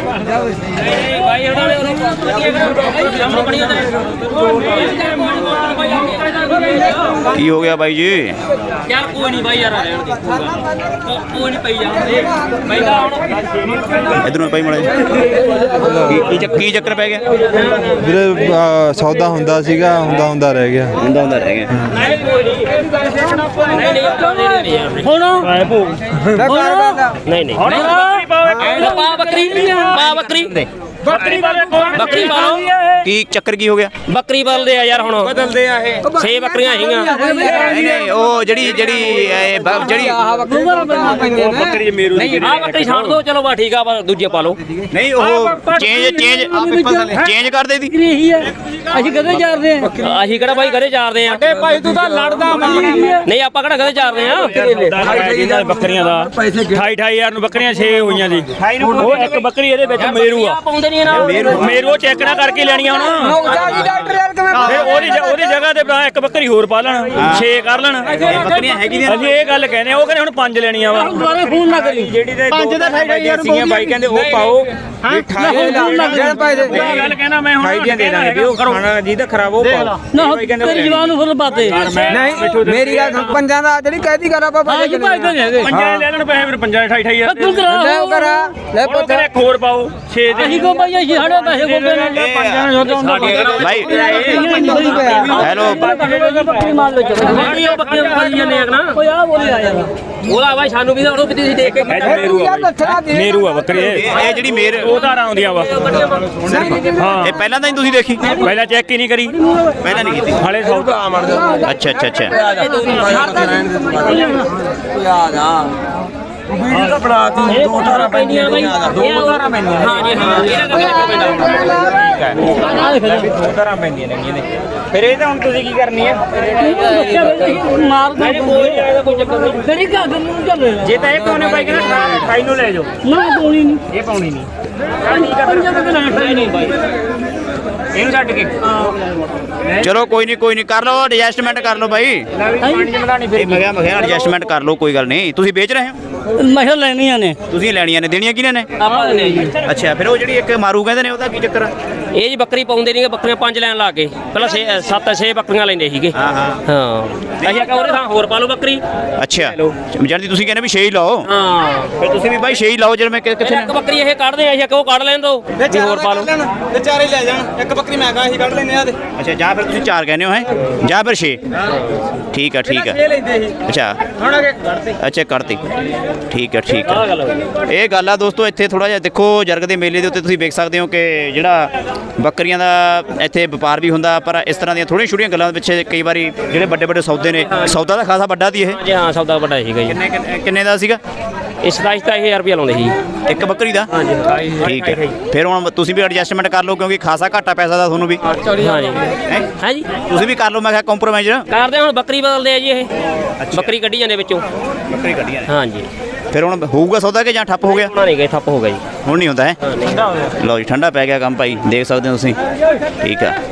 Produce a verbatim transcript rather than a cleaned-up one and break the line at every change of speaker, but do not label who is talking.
की हो गया भाई जी?
यार कोई नहीं भाई यार कोई नहीं पई जाते भाई
इधरों भाई मड़ा की चक्कर पै गया
ਵੀਰੇ ਸੌਦਾ ਹੁੰਦਾ ਸੀਗਾ ਹੁੰਦਾ ਹੁੰਦਾ ਰਹਿ ਗਿਆ
ਹੁੰਦਾ ਹੁੰਦਾ ਰਹਿ ਗਿਆ
ਹੁਣ ਨਹੀਂ ਨਹੀਂ ਪਾ ਬੱਕਰੀ ਪਾ ਬੱਕਰੀ ਬੱਕਰੀ ਵਾਲੇ ਬੱਕਰੀ ਪਾਲੋ
की चक्कर की हो गया?
ਬੱਕਰੀ ਬਦਲਦੇ ਆ ਯਾਰ ਹੁਣ ਬਦਲਦੇ ਆ ਇਹ ਛੇ ਬੱਕਰੀਆਂ ਹੈਗੀਆਂ
नहीं नहीं ओ जड़ी जड़ी जड़ी
ਬੱਕਰੀ ਮੇਰੂ ਨਹੀਂ ਆ ਬੱਕਰੀ ਛੱਡ ਦੋ ਚਲੋ ਬਾ ਠੀਕ ਆ ਦੂਜੇ ਪਾ ਲਓ
नहीं ओ चेंज चेंज चेंज कर दे दी
ਅਸੀਂ ਕਦੇ ਚਾਰਦੇ ਆ ਅਸੀਂ ਕਿਹੜਾ ਭਾਈ ਕਦੇ ਚਾਰਦੇ ਆ ਅੱਡੇ ਭਾਈ ਤੂੰ ਤਾਂ ਲੜਦਾ ਨਹੀਂ ਆਪਾਂ ਕਿਹੜਾ ਕਦੇ ਚਾਰਦੇ ਆ
ਬੱਕਰੀਆਂ ਦਾ ਅਠਾਈ ਅਠਾਈ ਹਜ਼ਾਰ ਨੂੰ ਬੱਕਰੀਆਂ ਛੇ ਹੋਈਆਂ ਜੀ ਉਹ ਇੱਕ ਬੱਕਰੀ ਇਹਦੇ ਵਿੱਚ ਮੇਰੂ ਆ
ਪਾਉਂਦੇ ਨਹੀਂ ਨਾ
ਮੇਰੂ ਚੈੱਕ ਨਾ ਕਰਕੇ ਲੈਣੀਆਂ ਹੁਣ ਉਹਦੀ ਉਹਦੀ ਜਗ੍ਹਾ ਤੇ ਇੱਕ ਬੱਕਰੀ ਹੋਰ ਪਾ ਲੈਣ ਛੇ ਕਰ ਲੈਣ
ਬੱਕਰੀਆਂ ਹੈਗੀਆਂ
ਅਸੀਂ ਇਹ ਗੱਲ ਕਹਿੰਦੇ ਆ ਉਹ ਕਹਿੰਦੇ ਹੁਣ ਪੰਜ ਲੈਣੀਆਂ ਵਾ
ਦੁਬਾਰਾ ਫੋਨ ਨਾ ਕਰੀ
ਜਿਹੜੀ ਦੇ ਪੰਜ ਦਾ ਅਠਾਈ ਹਜ਼ਾਰ ਸੀਗੀਆਂ ਬਾਈ ਕਹਿੰਦੇ ਉਹ ਪਾਓ ਅਠਾਈ ਗੱਲ ਕਹਿਣਾ ਮੈਂ ਹੁਣ ਅਠਾਈ ਦੀਆਂ ਦੇ ਦਾਂਗੇ ਵੀ ਉਹ ਖਾਣਾ ਜਿਹਦਾ ਖਰਾਬ ਉਹ ਪਾਓ
ਨਾ ਤੇਰੀ ਜਵਾਨ ਨੂੰ ਫੁੱਲ ਪਾਤੇ
ਨਹੀਂ ਮੇਰੀ ਗੱਲ ਪੰਜਾਂ ਦਾ ਜਿਹੜੀ ਕਹਿਦੀ ਕਰ ਆਪਾਂ
ਭਾਈ ਤਾਂ ਨਹੀਂ ਹੈਗੇ
ਪੰਜਾਂ ਲੈ ਲੈਣ ਪੈਸੇ ਫਿਰ ਪੰਜਾਂ ਅਠਾਈ ਅਠਾਈ ਹਜ਼ਾਰ
ਤੂੰ ਕਰਾ
ਲੈ ਕਰਾ ਲੈ ਪੁੱਤ
ਇੱਕ ਹੋਰ ਪਾਓ ਛੇ ਦੇ
ਅਸੀਂ ਕੋ ਭਾਈ ਅਸੀਂ ਸਾਡੇ ਪੈਸੇ ਗੋਬੇ ਨੇ
भाई हेलो
ਬੱਕਰੀ ਮਾਰ ਲੋ ਚਲੋ ਬੱਕਰੀ ਉਹ ਬੱਕਰੀ ਖਾਈ ਜਾਂਦੇ ਆ ਨਾ ਓਏ ਆ ਬੋਲੇ ਆ ਯਾਰ ਉਹਦਾ ਭਾਈ ਸਾਨੂੰ ਵੀ ਉਹ ਤੁਸੀਂ ਦੇਖ ਕੇ
ਮੇਰੂ ਆ ਮੇਰੂ ਆ ਬੱਕਰੀ
ਇਹ ਜਿਹੜੀ ਮੇਰ
ਉਹ ਧਾਰਾਂ ਆਉਂਦੀਆਂ ਵਾ
ਹਾਂ ਇਹ ਪਹਿਲਾਂ ਤਾਂ ਹੀ ਤੁਸੀਂ ਦੇਖੀ
ਪਹਿਲਾਂ ਚੈੱਕ ਹੀ ਨਹੀਂ ਕਰੀ
ਪਹਿਲਾਂ ਨਹੀਂ ਕੀਤੀ
ਹਾਲੇ ਸੌਦਾ
ਅੱਛਾ ਅੱਛਾ ਅੱਛਾ
ਯਾਦ ਆ ਵੀਡੀਓ ਤਾਂ ਬਣਾਤੀ ਦੋ ਅਠਾਰਾਂ ਪੈਂਦੀਆਂ ਦੋ ਅਠਾਰਾਂ ਪੈਂਦੀਆਂ
ਹਾਂ ਜੀ ਹਾਂ
ਦੋ ਧਾਰਾਂ ਪੈਂਦੀਆਂ ਨੇ ਨੇ ਫਿਰ ਇਹ ਤਾਂ ਹੁਣ ਤੁਸੀਂ ਕੀ ਕਰਨੀ ਹੈ
ਮਾਰ ਦੇ ਕੋਈ ਜਾਏਗਾ ਕੋਈ ਚੱਕਰ ਨਹੀਂ ਕਿਹੜੀ ਗੱਲ ਨੂੰ ਚੱਲ
ਜੇ ਤਾਂ ਇਹ ਕੋਨੇ ਬਾਈ ਕਹਿੰਦਾ ਅਠਾਈ ਨੂੰ ਲੈ ਜਾਓ
ਨਾ ਪਾਉਣੀ ਨਹੀਂ
ਇਹ ਪਾਉਣੀ ਨਹੀਂ
ਪੰਜਾਂ ਦਾ ਨਾ ਨਹੀਂ ਬਾਈ
ਇਹਨੂੰ ਛੱਡ ਕੇ
ਚਲੋ ਕੋਈ ਨਹੀਂ ਕੋਈ ਨਹੀਂ ਕਰ ਲਓ ਐਡਜਸਟਮੈਂਟ ਕਰ ਲਓ ਭਾਈ
ਪਾਣੀ ਜਮਦਾ ਨਹੀਂ ਫਿਰ
ਮੈਂ ਕਿਹਾ ਮੈਂ ਕਿਹਾ ਐਡਜਸਟਮੈਂਟ ਕਰ ਲਓ ਕੋਈ ਗੱਲ ਨਹੀਂ ਤੁਸੀਂ ਵੇਚ ਰਹੇ ਹੋ
ਮਹਿਲ ਲੈਣੀਆਂ ਨੇ
ਤੁਸੀਂ ਲੈਣੀਆਂ ਨੇ ਦੇਣੀਆਂ ਕਿਹਨੇ ਨੇ
ਆਪਾਂ ਨੇ ਜੀ
ਅੱਛਾ ਫਿਰ ਉਹ ਜਿਹੜੀ ਇੱਕ ਮਾਰੂ ਕਹਿੰਦੇ ਨੇ ਉਹਦਾ ਕੀ ਚੱਕਰ ਆ
ਇਹ ਜੀ ਬੱਕਰੀ ਪਾਉਂਦੇ ਨਹੀਂ ਬੱਕਰੀਆਂ ਪੰਜ ਲੈਣ ਲਾ ਕੇ ਪਹਿਲਾਂ ਛੇ ਸੱਤ ਛੇ ਬੱਕਰੀਆਂ ਲੈਂਦੇ ਸੀਗੇ
ਹਾਂ ਹਾਂ
ਹਾਂ ਅਸੀਂ ਕਿਹਾ ਉਹਦੇ ਥਾਂ ਹੋਰ ਪਾ ਲਓ ਬੱਕਰੀ
ਅੱਛਾ ਜਲਦੀ ਤੁਸੀਂ ਕਹਿੰਦੇ ਵੀ ਛੇ ਹੀ ਲਾਓ
ਹਾਂ
ਫਿਰ ਤੁਸੀਂ ਵੀ ਭਾਈ ਛੇ ਹੀ ਲਾਓ ਜਦ ਮੈਂ ਕਿੱਥੇ
ਇੱਕ ਬੱਕਰੀ ਇਹ ਕੱਢਦੇ ਆ ਅਸੀਂ ਕਿਹਾ ਉਹ ਕੱਢ ਲੈਣ ਦੋ ਵੀ ਹੋਰ ਪਾ ਲਓ
ਤੇ ਚਾਰੇ ਲੈ ਜਾਣ ਇੱਕ ਬੱਕਰੀ ਮੈਂ ਕਹਾਂ ਅਸੀਂ ਕੱਢ ਲੈਨੇ ਆ ਤੇ
ਅੱਛਾ ਜਾਂ ਫਿਰ ਤੁਸੀਂ ਚਾਰ ਕਹਿੰਦੇ ਹੋ ਹੈ ਜਾਂ ਫਿਰ ਛੇ ਠੀਕ ਆ ਠੀਕ ਆ
ਇਹ ਲੈਂਦੇ ਸੀ
ਅੱਛਾ
ਹੁਣ ਅਗੇ ਕੱਢਦੇ
ਅੱਛਾ ਕਰਤੀ ਠੀਕ ਹੈ ਠੀਕ ਹੈ ਇਹ ਗੱਲ ਆ ਦੋਸਤੋ ਇੱਥੇ ਥੋੜਾ ਜਿਹਾ ਦੇਖੋ ਜਰਗ ਦੇ ਮੇਲੇ ਦੇ ਉੱਤੇ ਤੁਸੀਂ ਵੇਖ ਸਕਦੇ ਹੋ ਕਿ ਜਿਹੜਾ ਬੱਕਰੀਆਂ ਦਾ ਇੱਥੇ ਵਪਾਰ ਵੀ ਹੁੰਦਾ ਪਰ ਇਸ ਤਰ੍ਹਾਂ ਦੀਆਂ ਥੋੜ੍ਹੀਆਂ ਛੋਟੀਆਂ ਗੱਲਾਂ ਦੇ ਪਿੱਛੇ ਕਈ ਵਾਰੀ ਜਿਹੜੇ ਵੱਡੇ ਵੱਡੇ ਸੌਦੇ ਨੇ ਸੌਦਾ ਤਾਂ ਖਾਸਾ ਵੱਡਾ ਸੀ ਇਹ
ਜੀ ਹਾਂ ਸੌਦਾ ਵੱਡਾ ਸੀਗਾ ਜੀ
ਕਿੰਨੇ ਕਿੰਨੇ ਦਾ ਸੀਗਾ
ਇਹ ਸਤਾਈ ਸਤਾਈ ਹਜ਼ਾਰ ਰੁਪਇਆ ਲਾਉਂਦੇ ਸੀ
ਇੱਕ ਬੱਕਰੀ ਦਾ ਠੀਕ ਹੈ ਫਿਰ ਹੁਣ ਤੁਸੀਂ ਵੀ ਐਡਜਸਟਮੈਂਟ ਕਰ ਲਓ ਕਿਉਂਕਿ ਖਾਸਾ ਘਾਟਾ ਪੈਸਾ ਦਾ ਤੁਹਾਨੂੰ ਵੀ
ਹਾਂ ਜੀ ਹੈ ਜੀ
ਤੁਸੀਂ ਵੀ ਕਰ ਲਓ ਮੈਂ ਕਿਹਾ ਕੰਪਰੋਮਾਈਜ਼
ਕਰਦੇ ਹੁਣ ਬੱਕਰੀ ਬਦਲਦੇ ਆ ਜੀ ਇਹ ਬੱਕਰੀ ਕੱਢੀ ਜਾਂਦੇ ਵਿੱਚੋਂ
ਬੱਕਰੀ ਕੱਢੀਆਂ
ਹਾਂ ਜੀ
ਫਿਰ ਹੁਣ ਹੋਊਗਾ ਸੌਦਾ ਕਿ ਜਾਂ ਠੱਪ ਹੋ ਗਿਆ
ਹੁਣ ਨਹੀਂ ਗਏ ਠੱਪ ਹੋ ਗਿਆ ਜੀ
ਹੁਣ ਨਹੀਂ ਹੁੰਦਾ ਹੈ ਲਓ ਜੀ ਠੰਡਾ ਪੈ ਗਿਆ ਕੰਮ ਭਾਈ ਦੇਖ ਸਕਦੇ ਹੋ ਤੁਸੀਂ ਠੀਕ ਆ